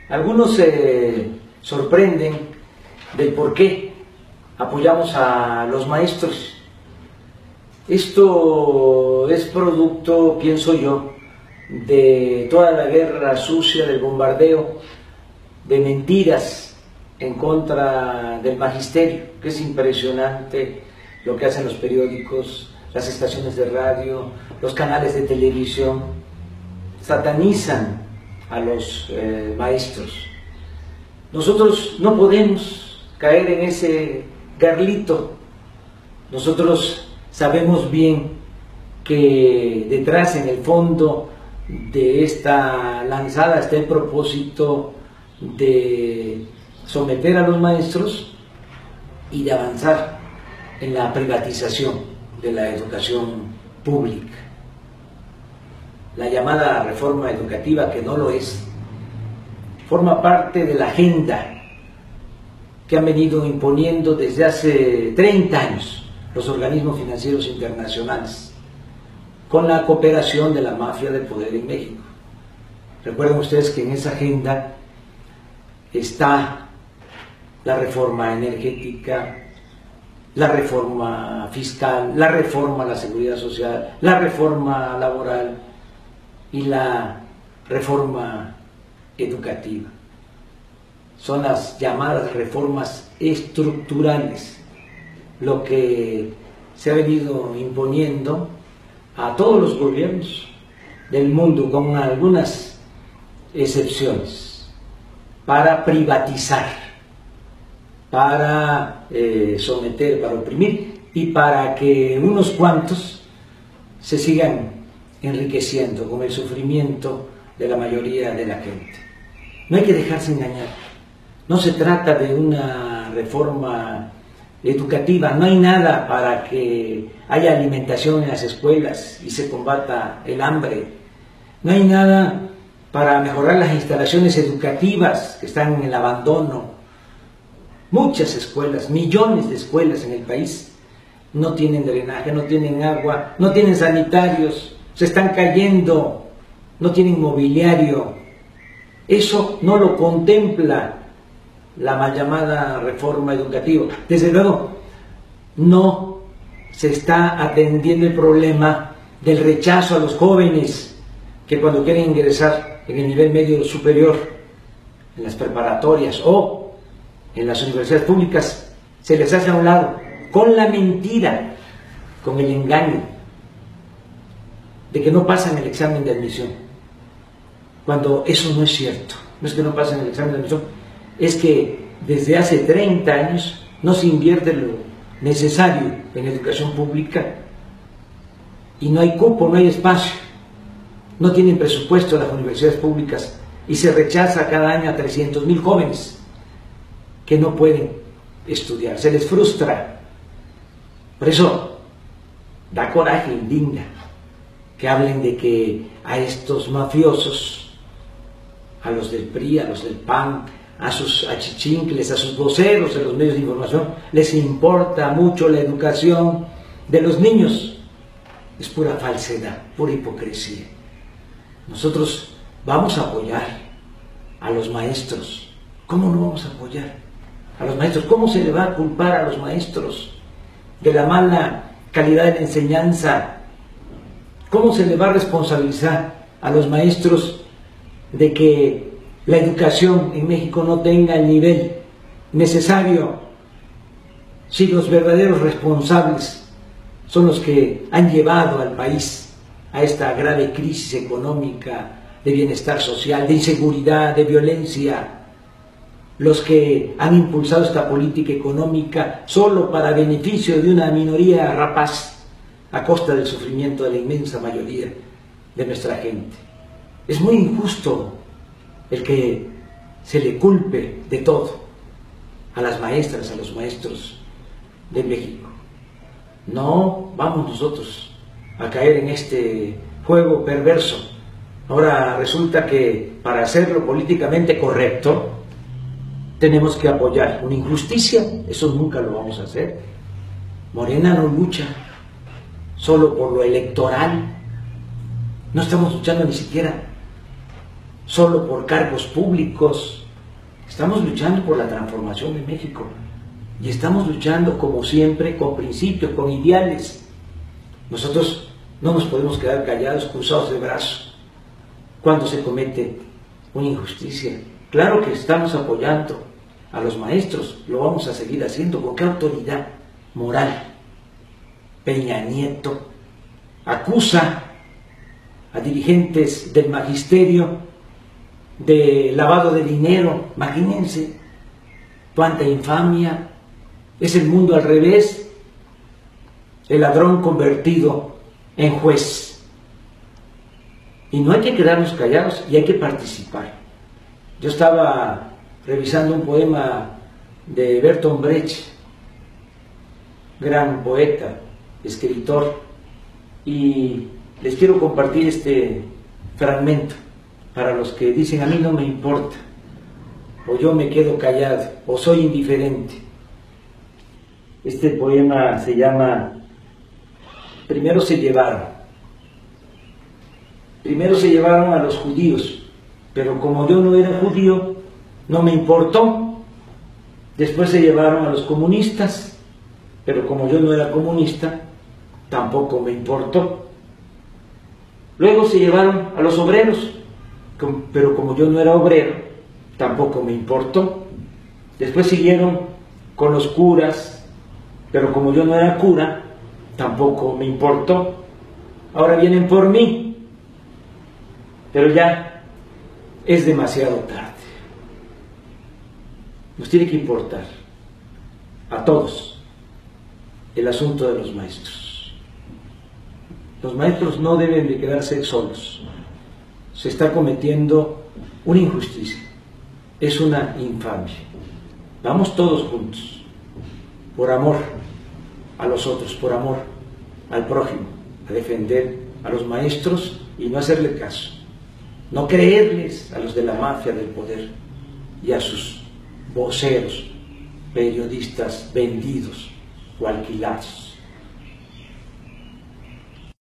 Algunos se sorprenden del por qué apoyamos a los maestros. Esto es producto, pienso yo, de toda la guerra sucia, del bombardeo, de mentiras en contra del magisterio, que es impresionante lo que hacen los periódicos, las estaciones de radio, los canales de televisión, satanizan a los maestros. Nosotros no podemos caer en ese garlito. Nosotros sabemos bien que detrás, en el fondo de esta lanzada, está el propósito de someter a los maestros y de avanzar en la privatización de la educación pública. La llamada reforma educativa, que no lo es, forma parte de la agenda que han venido imponiendo desde hace 30 años los organismos financieros internacionales, con la cooperación de la mafia del poder en México. Recuerden ustedes que en esa agenda está la reforma energética, la reforma fiscal, la reforma a la seguridad social, la reforma laboral y la reforma educativa. Son las llamadas reformas estructurales, lo que se ha venido imponiendo a todos los gobiernos del mundo, con algunas excepciones, para privatizar, para someter, para oprimir y para que unos cuantos se sigan enriqueciendo con el sufrimiento de la mayoría de la gente. No hay que dejarse engañar. No se trata de una reforma educativa, no hay nada para que haya alimentación en las escuelas y se combata el hambre. No hay nada para mejorar las instalaciones educativas que están en el abandono. Muchas escuelas, millones de escuelas en el país no tienen drenaje, no tienen agua, no tienen sanitarios, se están cayendo, no tienen mobiliario. Eso no lo contempla la mal llamada reforma educativa. Desde luego, no se está atendiendo el problema del rechazo a los jóvenes que cuando quieren ingresar en el nivel medio superior, en las preparatorias o en las universidades públicas, se les hace a un lado con la mentira, con el engaño de que no pasan el examen de admisión, cuando eso no es cierto. No es que no pasen el examen de admisión, es que desde hace 30 años no se invierte lo necesario en educación pública y no hay cupo, no hay espacio, no tienen presupuesto las universidades públicas y se rechaza cada año a 300,000 jóvenes que no pueden estudiar, se les frustra. Por eso da coraje, indigna que hablen de que a estos mafiosos, a los del PRI, a los del PAN, a sus achichincles, a sus voceros de los medios de información, les importa mucho la educación de los niños. Es pura falsedad, pura hipocresía. Nosotros vamos a apoyar a los maestros. ¿Cómo no vamos a apoyar a los maestros? ¿Cómo se le va a culpar a los maestros de la mala calidad de la enseñanza? ¿Cómo se le va a responsabilizar a los maestros de que la educación en México no tenga el nivel necesario, si los verdaderos responsables son los que han llevado al país a esta grave crisis económica, de bienestar social, de inseguridad, de violencia, los que han impulsado esta política económica solo para beneficio de una minoría rapaz a costa del sufrimiento de la inmensa mayoría de nuestra gente? Es muy injusto el que se le culpe de todo a las maestras, a los maestros de México. No vamos nosotros a caer en este juego perverso. Ahora resulta que para hacerlo políticamente correcto tenemos que apoyar una injusticia. Eso nunca lo vamos a hacer. Morena no lucha solo por lo electoral. No estamos luchando ni siquiera solo por cargos públicos. Estamos luchando por la transformación de México y estamos luchando, como siempre, con principios, con ideales. Nosotros no nos podemos quedar callados, cruzados de brazos, cuando se comete una injusticia. Claro que estamos apoyando a los maestros, lo vamos a seguir haciendo. ¿Con qué autoridad moral? Peña Nieto acusa a dirigentes del magisterio de lavado de dinero. Imagínense cuánta infamia. Es el mundo al revés, el ladrón convertido en juez. Y no hay que quedarnos callados y hay que participar. Yo estaba revisando un poema de Bertolt Brecht, gran poeta, escritor, y les quiero compartir este fragmento para los que dicen: a mí no me importa, o yo me quedo callado, o soy indiferente. Este poema se llama Primero se llevaron a los judíos, pero como yo no era judío, no me importó. Después se llevaron a los comunistas, pero como yo no era comunista, tampoco me importó. Luego se llevaron a los obreros, pero como yo no era obrero, tampoco me importó. Después siguieron con los curas, pero como yo no era cura, tampoco me importó. Ahora vienen por mí, pero ya es demasiado tarde. Nos tiene que importar a todos el asunto de los maestros. Los maestros no deben de quedarse solos. Se está cometiendo una injusticia, es una infamia. Vamos todos juntos, por amor a los otros, por amor al prójimo, a defender a los maestros y no hacerle caso, no creerles a los de la mafia del poder y a sus voceros, periodistas vendidos o alquilados.